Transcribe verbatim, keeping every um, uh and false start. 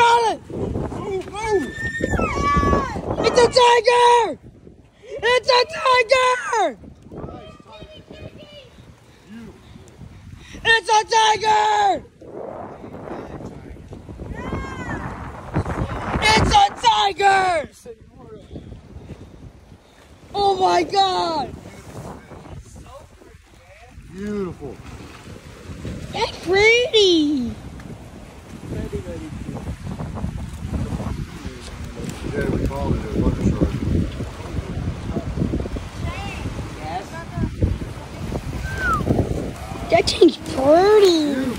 got it! Move, move! It's a tiger! It's a tiger! It's a tiger! It's a tiger! Oh my God! Beautiful. That's pretty! Yeah, we called it a wonder shark. That thing's pretty!